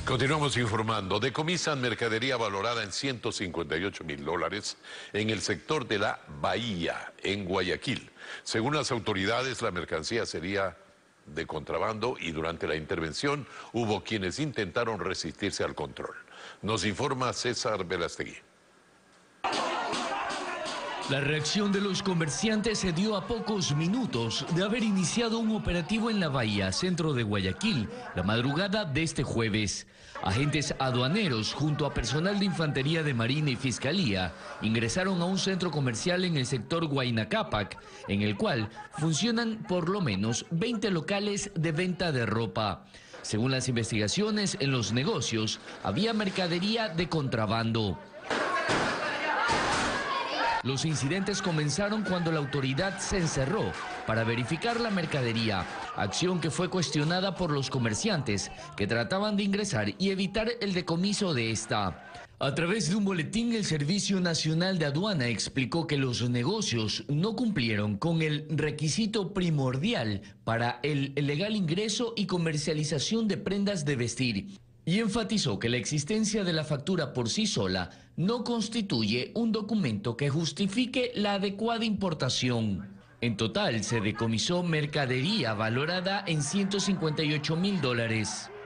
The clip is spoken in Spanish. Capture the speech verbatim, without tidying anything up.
Continuamos informando. Decomisan mercadería valorada en ciento cincuenta y ocho mil dólares en el sector de la Bahía, en Guayaquil. Según las autoridades, la mercancía sería de contrabando y durante la intervención hubo quienes intentaron resistirse al control. Nos informa César Velastegui. La reacción de los comerciantes se dio a pocos minutos de haber iniciado un operativo en la Bahía, centro de Guayaquil, la madrugada de este jueves. Agentes aduaneros, junto a personal de Infantería de Marina y Fiscalía, ingresaron a un centro comercial en el sector Huayna Cápac, en el cual funcionan por lo menos veinte locales de venta de ropa. Según las investigaciones, en los negocios había mercadería de contrabando. Los incidentes comenzaron cuando la autoridad se encerró para verificar la mercadería, acción que fue cuestionada por los comerciantes que trataban de ingresar y evitar el decomiso de esta. A través de un boletín, el Servicio Nacional de Aduana explicó que los negocios no cumplieron con el requisito primordial para el legal ingreso y comercialización de prendas de vestir. Y enfatizó que la existencia de la factura por sí sola no constituye un documento que justifique la adecuada importación. En total se decomisó mercadería valorada en ciento cincuenta y ocho mil dólares.